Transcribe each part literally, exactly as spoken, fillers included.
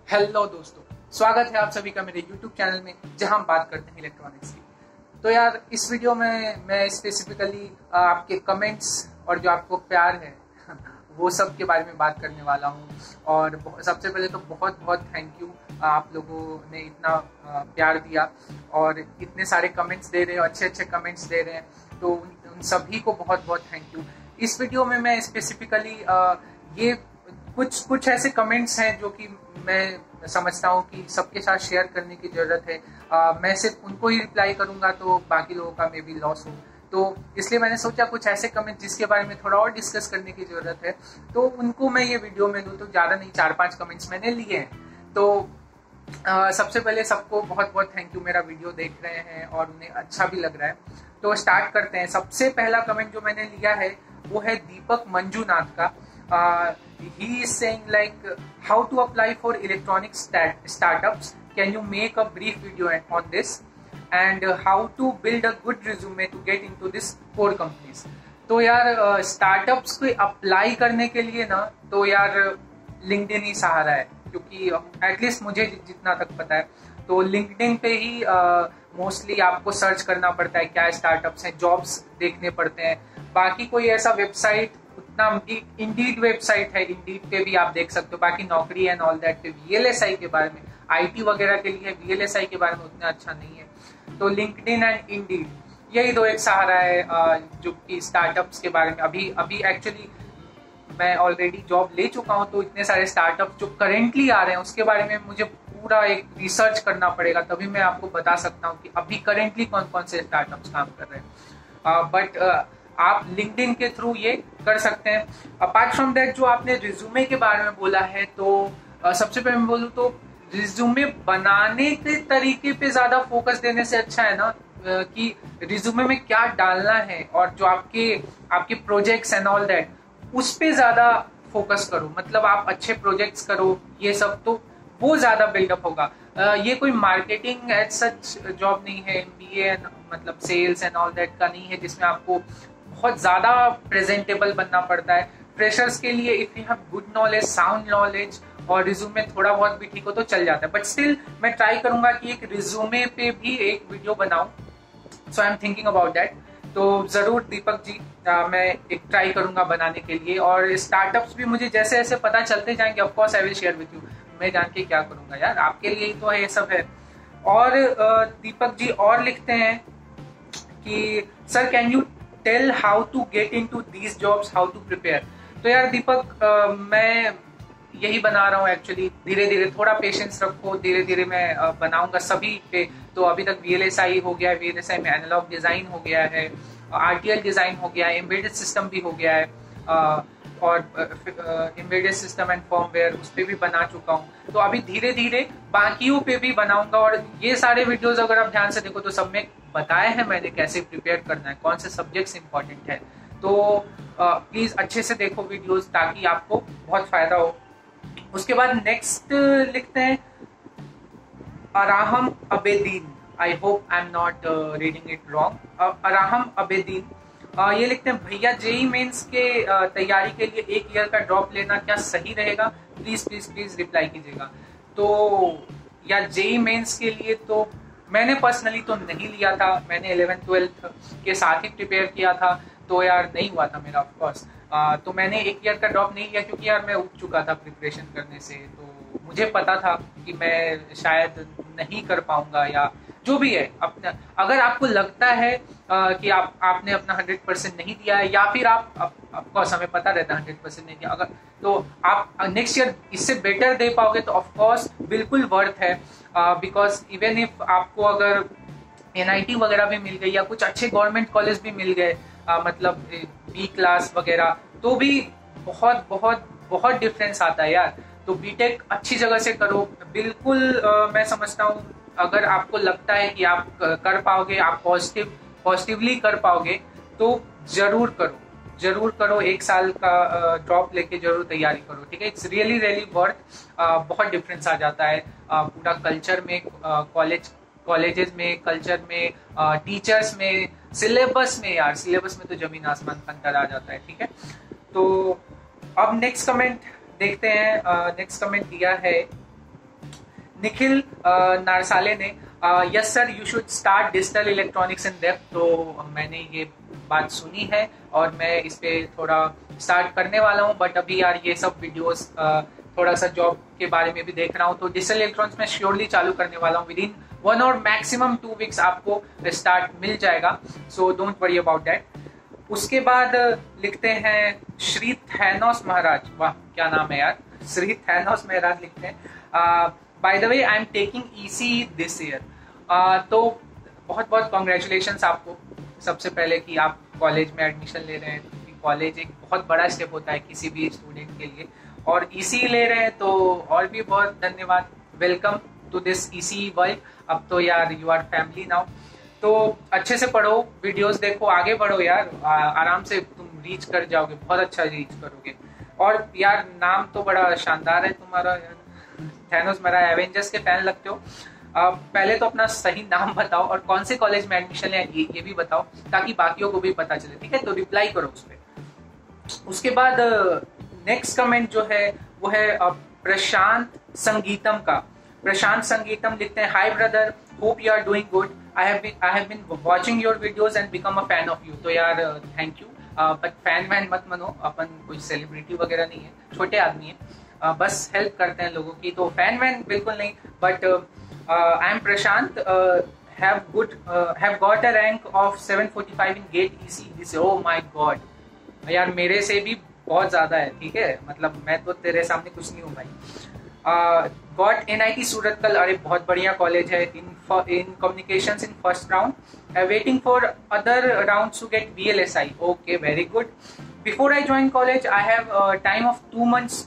Hello दोस्तों, स्वागत है आप सभी का मेरे यूट्यूब चैनल में जहां हम बात करते हैं इलेक्ट्रॉनिक्स की। तो यार इस वीडियो में मैं स्पेसिफिकली आपके कमेंट्स और जो आपको प्यार है वो सब के बारे में बात करने वाला हूं। और सबसे पहले तो बहुत बहुत थैंक यू, आप लोगों ने इतना प्यार दिया और इतने सारे कमेंट्स दे रहे हैं, अच्छे अच्छे कमेंट्स दे रहे हैं, तो उन सभी को बहुत बहुत थैंक यू। इस वीडियो में मैं स्पेसिफिकली ये कुछ कुछ ऐसे कमेंट्स हैं जो कि मैं समझता हूँ कि सबके साथ शेयर करने की ज़रूरत है। आ, मैं सिर्फ उनको ही रिप्लाई करूँगा तो बाकी लोगों का मे बी लॉस हो, तो इसलिए मैंने सोचा कुछ ऐसे कमेंट जिसके बारे में थोड़ा और डिस्कस करने की ज़रूरत है तो उनको मैं ये वीडियो में दूँ। तो ज़्यादा नहीं, चार पांच कमेंट्स मैंने लिए हैं। तो आ, सबसे पहले सबको बहुत बहुत थैंक यू, मेरा वीडियो देख रहे हैं और उन्हें अच्छा भी लग रहा है। तो स्टार्ट करते हैं। सबसे पहला कमेंट जो मैंने लिया है वो है दीपक मंजूनाथ का। Uh, he is saying like uh, how to apply for electronic stat startups. Can you make a brief video on this? And uh, how to build a good resume to get into this core companies. तो यार startups uh, को apply करने के लिए ना तो यार LinkedIn ही सहारा है, क्योंकि एटलीस्ट uh, मुझे जितना तक पता है तो लिंक्डइन पे ही मोस्टली uh, आपको सर्च करना पड़ता है क्या स्टार्टअप्स हैं, जॉब्स देखने पड़ते हैं। बाकी कोई ऐसा वेबसाइट उतना, इंडीड वेबसाइट है, इंडीड पे भी आप देख सकते हो। बाकी नौकरी एंड ऑल दैट पे वीएलएसआई के बारे में, आईटी वगैरह के लिए वीएलएसआई के बारे में उतना अच्छा नहीं है। तो लिंक्डइन एंड इंडीड यही दो एक सहारा है जो कि स्टार्टअप्स के बारे में। अभी अभी एक्चुअली मैं ऑलरेडी जॉब ले चुका हूं, तो इतने सारे स्टार्टअप्स जो करेंटली आ रहे हैं उसके बारे में मुझे पूरा एक रिसर्च करना पड़ेगा, तभी मैं आपको बता सकता हूँ कि अभी करेंटली कौन कौन से स्टार्टअप्स काम कर रहे हैं। बट uh, uh, आप लिंक्डइन के थ्रू ये कर सकते हैं। अपार्ट फ्रॉम दैट, जो आपने रिज्यूमे के बारे में बोला है, तो uh, सबसे पहले मैं बोलूँ तो रिज्यूमे बनाने के तरीके पे ज्यादा फोकस देने से अच्छा है ना uh, कि रिज्यूमे में क्या डालना है और जो आपके आपके प्रोजेक्ट्स एंड ऑल दैट उस पे ज्यादा फोकस करो। मतलब आप अच्छे प्रोजेक्ट्स करो, ये सब तो वो ज्यादा बिल्डअप होगा। uh, ये कोई मार्केटिंग एज सच जॉब नहीं है, एमबीए मतलब सेल्स एंड ऑल दैट का नहीं है जिसमें आपको बहुत ज्यादा प्रेजेंटेबल बनना पड़ता है। फ्रेशर्स के लिए if you have good knowledge, sound knowledge और रिज्यूमे थोड़ा बहुत भी ठीक हो तो चल जाता है। बट स्टिल मैं ट्राई करूंगा कि एक रिज्यूमे पे भी एक वीडियो बनाऊं, so I am thinking about that. तो जरूर दीपक जी, आ, मैं एक ट्राई करूंगा बनाने के लिए। और स्टार्टअप्स भी मुझे जैसे जैसे पता चलते जाएंगे of course I will share with you. मैं जान के क्या करूंगा यार, आपके लिए ही तो है ये सब है। और दीपक जी और लिखते हैं कि sir can you tell how to get into these jobs, how to prepare. तो यार दीपक, आ, मैं यही बना रहा हूँ एक्चुअली, धीरे धीरे, थोड़ा पेशेंस रखो, धीरे धीरे मैं आ, बनाऊंगा सभी पे। तो अभी तक वीएलएसआई हो गया है, वीएलएसआई में एनालॉग डिजाइन हो गया है, आरटीएल डिजाइन हो गया है, एम्बेडेड सिस्टम भी हो गया है, आ, और एम्बेडेड सिस्टम एंड फॉर्मवेयर उस पर भी बना चुका हूँ। तो अभी धीरे धीरे बाकियों पे भी बनाऊंगा। और ये सारे वीडियोस अगर आप ध्यान से देखो तो सब में बताया है मैंने कैसे प्रिपेयर करना है, कौन से सब्जेक्ट्स इंपॉर्टेंट है। तो प्लीज अच्छे से देखो वीडियोस ताकि आपको बहुत फायदा हो। उसके बाद नेक्स्ट लिखते हैं Araham Abedin, I hope I am not reading it wrong. Araham Abedin Uh, ये लिखते हैं, भैया जेई मेंस के uh, तैयारी के लिए एक ईयर का ड्रॉप लेना क्या सही रहेगा? प्लीज प्लीज प्लीज रिप्लाई कीजिएगा। तो या जेई मेंस के लिए तो मैंने पर्सनली तो नहीं लिया था, मैंने इलेवेंथ ट्वेल्थ के साथ ही प्रिपेयर किया था, तो यार नहीं हुआ था मेरा ऑफकोर्स। तो मैंने एक ईयर का ड्रॉप नहीं लिया क्योंकि यार मैं उठ चुका था प्रिपरेशन करने से। तो मुझे पता था कि मैं शायद नहीं कर पाऊंगा, या जो भी है अपना, अगर आपको लगता है आ, कि आप आपने अपना हंड्रेड परसेंट नहीं दिया है, या फिर आप ऑफकोर्स हमें पता रहता है हंड्रेड परसेंट नहीं दिया, अगर तो आप नेक्स्ट ईयर इससे बेटर दे पाओगे तो ऑफकोर्स बिल्कुल वर्थ है। बिकॉज इवन इफ आपको अगर एनआईटी वगैरह भी मिल गई या कुछ अच्छे गवर्नमेंट कॉलेज भी मिल गए, मतलब बी क्लास वगैरह, तो भी बहुत बहुत बहुत डिफरेंस आता है यार। तो बीटेक अच्छी जगह से करो, बिल्कुल आ, मैं समझता हूँ अगर आपको लगता है कि आप कर पाओगे, आप पॉजिटिव पॉजिटिवली कर पाओगे, तो जरूर करो, जरूर करो। एक साल का ड्रॉप लेके जरूर तैयारी करो, ठीक है। इट्स रियली रियली वर्थ, बहुत डिफरेंस आ जाता है पूरा कल्चर में, कॉलेज कॉलेजेस में, कल्चर में, टीचर्स में, सिलेबस में। यार सिलेबस में तो जमीन आसमान का अंतर आ जाता है, ठीक है। तो अब नेक्स्ट कमेंट देखते हैं। नेक्स्ट कमेंट दिया है निखिल नारसाले ने, yes sir you should start digital electronics in depth. तो मैंने ये बात सुनी है और मैं इस पे थोड़ा स्टार्ट करने वाला हूँ, बट अभी यार ये सब वीडियोस थोड़ा सा जॉब के बारे में भी देख रहा हूँ, तो डिजिटल इलेक्ट्रॉनिक्स में श्योरली चालू करने वाला हूँ। विद इन वन और मैक्सिमम टू वीक्स आपको स्टार्ट मिल जाएगा, so don't worry about that. उसके बाद लिखते हैं श्री थैनोस महाराज, वाह क्या नाम है यार, श्री थैनोस महाराज लिखते हैं, by the way I am taking EC this year. तो बहुत बहुत कॉन्ग्रेचुलेशंस आपको सबसे पहले कि आप कॉलेज में एडमिशन ले रहे हैं, क्योंकि कॉलेज एक बहुत बड़ा स्टेप होता है किसी भी स्टूडेंट के लिए, और ईसी ले रहे हैं तो और भी बहुत धन्यवाद। Welcome to this EC world. अब तो यार यू आर फैमिली नाउ। तो अच्छे से पढ़ो, वीडियोस देखो, आगे बढ़ो यार, आ, आराम से तुम रीच कर जाओगे, बहुत अच्छा रीच करोगे। और यार नाम तो बड़ा शानदार है तुम्हारा यार, थैनोस मेरा एवेंजर्स के फैन लगते हो। Uh, पहले तो अपना सही नाम बताओ और कौन से कॉलेज में एडमिशन लें ये, ये भी बताओ, ताकि बाकियों को भी पता चले, ठीक है। तो रिप्लाई करो उस पर। उसके बाद नेक्स्ट uh, कमेंट जो है वो है uh, प्रशांत संगीतम का। प्रशांत संगीतम लिखते हैं, hi brother, hope you are doing good, I have been I have been watching your videos and become a fan of you. तो यार थैंक यू, बट फैन वैन मत मनो, अपन कोई सेलिब्रिटी वगैरह नहीं है, छोटे आदमी है, uh, बस हेल्प करते हैं लोगों की, तो फैन वैन बिल्कुल नहीं। But Uh, I am Prashant. Uh, have good. Uh, have got a rank of seven forty-five in GATE E C this. Oh my God. यार मेरे से भी बहुत ज्यादा है, ठीक है, मतलब मैं तो तेरे सामने कुछ नहीं हूँ भाई। Got N I T Surat कल, अरे बहुत बढ़िया कॉलेज है। In in communications in first round, waiting for other rounds to get V L S I. Okay, very good. Before I join college I have time off two months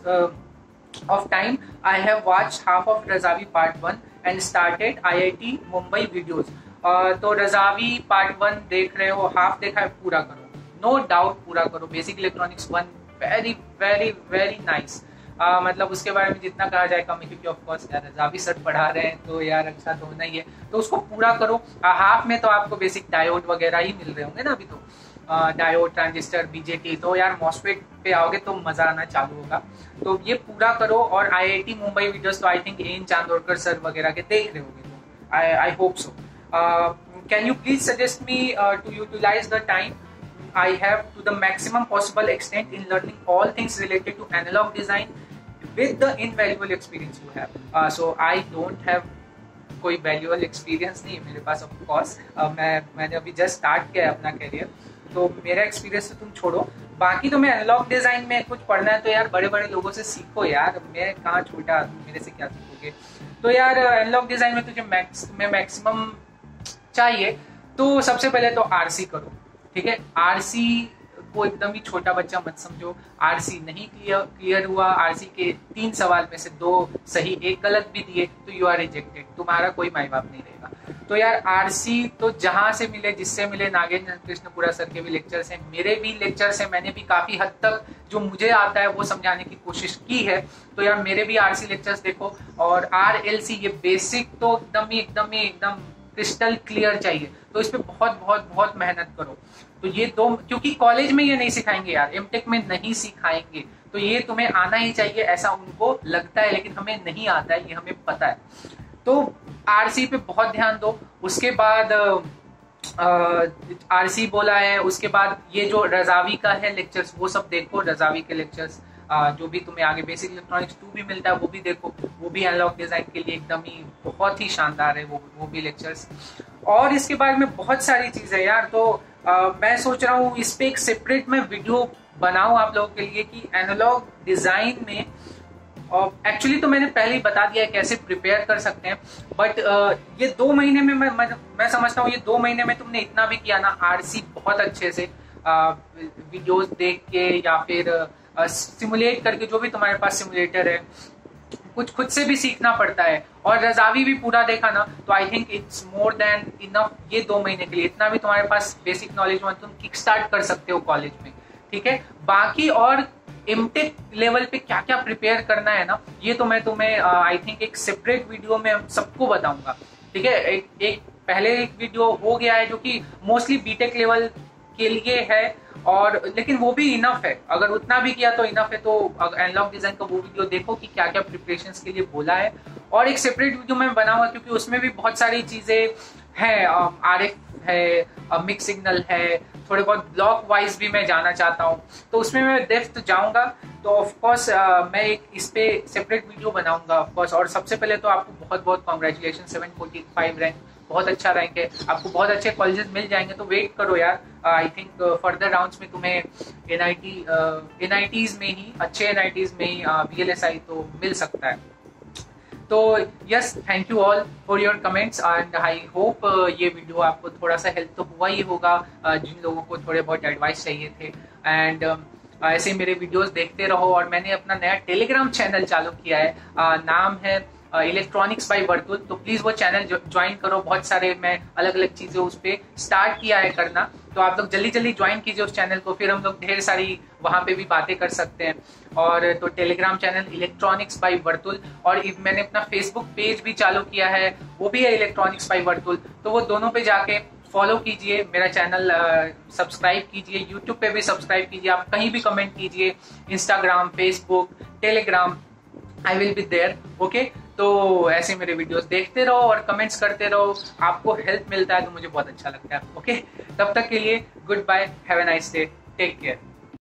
of time. I have watched half of Razavi part one and started I I T Mumbai videos. uh, तो Razavi part one देख रहे हो, half देखा है, पूरा करो, no doubt पूरा करो। Basic electronics one very very very nice, मतलब उसके बारे में जितना कहा जाए कम है, क्योंकि ऑफ कोर्स यार रजावी सर पढ़ा रहे हैं तो यार अच्छा तो होना ही है, तो उसको पूरा करो। हाफ में तो आपको बेसिक डायोड वगैरह ही मिल रहे होंगे ना अभी, तो डायोड, ट्रांजिस्टर, बीजेटी, तो यार मॉसफेट पे आओगे तो मजा आना चालू होगा। तो ये पूरा करो। और आईआईटी मुंबई वीडियोस तो I think N Chandorkar sir वगैरह के देख रहे होगे, तो I I hope so. Can you please suggest me to utilize the time I have to the maximum possible extent in learning all things related to analog design with the invaluable experience you have. Uh, so I don't have कोई valuable experience नहीं है मेरे पास, of course. uh, मैं मैंने अभी just start किया है अपना करियर, तो मेरा एक्सपीरियंस तो तुम छोड़ो। बाकी तो मैं एनालॉग डिजाइन में कुछ पढ़ना है तो यार बड़े बड़े लोगों से सीखो यार, मैं कहाँ छोटा आदमी, मेरे से क्या सीखोगे। तो यार एनालॉग डिजाइन में तुझे मैक्स में मैक्सिमम चाहिए, तो सबसे पहले तो आरसी करो, ठीक है। आरसी को एकदम ही छोटा बच्चा मत समझो। आरसी नहीं क्लियर क्लियर हुआ, आरसी के तीन सवाल में से दो सही एक गलत भी दिए तो यू आर रिजेक्टेड, तुम्हारा कोई माई बाप नहीं रहेगा। तो यार आरसी तो जहां से मिले, जिससे मिले, नागेंद्र कृष्णपुरा सर के भी लेक्चर्स हैं, मेरे भी लेक्चर्स हैं, मैंने भी काफी हद तक जो मुझे आता है वो समझाने की कोशिश की है। तो यार मेरे भी आरसी लेक्चर्स देखो। और आर एल सी, ये बेसिक तो एकदम ही एकदम ही एकदम क्रिस्टल क्लियर चाहिए, तो इस पे बहुत बहुत बहुत मेहनत करो। तो ये दो, क्योंकि कॉलेज में ये नहीं सिखाएंगे यार, एमटेक में नहीं सिखाएंगे, तो ये तुम्हें आना ही चाहिए ऐसा उनको लगता है, लेकिन हमें नहीं आता है, ये हमें पता है। तो आरसी पे बहुत ध्यान दो। उसके बाद आरसी बोला है, उसके बाद ये जो रजावी का है लेक्चर्स वो सब देखो, रजावी के लेक्चर्स जो भी तुम्हें आगे बेसिक इलेक्ट्रॉनिक्स टू भी मिलता है वो भी देखो, वो भी एनालॉग डिजाइन के लिए एकदम ही बहुत ही शानदार है वो वो भी लेक्चर्स। और इसके बारे में बहुत सारी चीजें यार, तो आ, मैं सोच रहा हूँ इस पे एक सेपरेट मैं वीडियो बनाऊं आप लोगों के लिए कि एनालॉग डिजाइन में, और एक्चुअली तो मैंने पहले ही बता दिया है कैसे प्रिपेयर कर सकते हैं, बट ये दो महीने में मैं मैं, मैं समझता हूँ ये दो महीने में तुमने इतना भी किया ना, आरसी बहुत अच्छे से वीडियोस देख के या फिर सिमुलेट करके, जो भी तुम्हारे पास सिमुलेटर है, कुछ खुद से भी सीखना पड़ता है। और रजावी भी पूरा देखा ना, तो I think it's more than enough ये दो महीने के लिए। इतना भी तुम्हारे पास बेसिक नॉलेज में तुम किक स्टार्ट कर सकते हो कॉलेज में, ठीक है। बाकी और एमटेक लेवल पे क्या क्या प्रिपेयर करना है ना, ये तो मैं तुम्हें आई थिंक एक सेपरेट वीडियो में सबको बताऊंगा, ठीक है। एक, एक पहले एक वीडियो हो गया है जो कि मोस्टली बीटेक लेवल के लिए है, और लेकिन वो भी इनफ है, अगर उतना भी किया तो इनफ है। तो एनालॉग डिजाइन का वो वीडियो देखो कि क्या क्या प्रिपरेशंस के लिए बोला है। और एक सेपरेट वीडियो मैं बनाऊंगा क्योंकि उसमें भी बहुत सारी चीज़ें हैं, आर एफ है, मिक्स सिग्नल है, थोड़े बहुत ब्लॉक वाइज भी मैं जाना चाहता हूँ, तो उसमें मैं डेप्थ जाऊँगा। तो ऑफ कोर्स मैं एक इस पे सेपरेट वीडियो बनाऊंगा ऑफ कोर्स। और सबसे पहले तो आपको बहुत बहुत congratulation, seven forty five rank बहुत अच्छा रैंक है, आपको बहुत अच्छे कॉलेजेस मिल जाएंगे। तो वेट करो यार, आई थिंक फर्दर राउंड्स में तुम्हें N I T N I Ts में ही, अच्छे एन आई टीज में ही वी एल एस आई तो मिल सकता है। तो yes, thank you all for your comments and I hope ये वीडियो आपको थोड़ा सा हेल्प तो हुआ ही होगा, uh, जिन लोगों को थोड़े बहुत एडवाइस चाहिए थे। एंड uh, ऐसे मेरे वीडियोस देखते रहो। और मैंने अपना नया टेलीग्राम चैनल चालू किया है, uh, नाम है इलेक्ट्रॉनिक्स बाय वर्तुल। तो प्लीज़ वो चैनल ज्वाइन करो, बहुत सारे मैं अलग अलग चीज़ें उस पर स्टार्ट किया है करना। तो आप लोग जल्दी जल्दी ज्वाइन कीजिए उस चैनल को, फिर हम लोग ढेर सारी वहाँ पे भी बातें कर सकते हैं। और तो Telegram channel electronics by Vartul, और मैंने अपना फेसबुक पेज भी चालू किया है, वो भी है इलेक्ट्रॉनिक्स बाय वर्तुल। तो वो दोनों पे जाके फॉलो कीजिए, मेरा चैनल सब्सक्राइब कीजिए, यूट्यूब पे भी सब्सक्राइब कीजिए, आप कहीं भी कमेंट कीजिए, Instagram, Facebook, Telegram, I will be there. Okay, तो ऐसे मेरे वीडियोस देखते रहो और कमेंट्स करते रहो, आपको हेल्प मिलता है तो मुझे बहुत अच्छा लगता है। ओके, तब तक के लिए goodbye, have a nice day, take care.